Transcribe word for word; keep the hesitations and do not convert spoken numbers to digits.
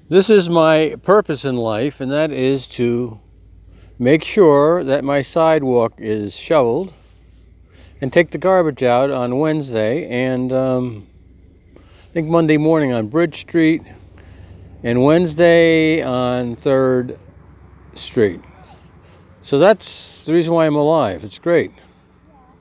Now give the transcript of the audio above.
This is my purpose in life, and that is to make sure that my sidewalk is shoveled and take the garbage out on Wednesday and um, I think Monday morning on Bridge Street and Wednesday on third Street. So that's the reason why I'm alive. It's great.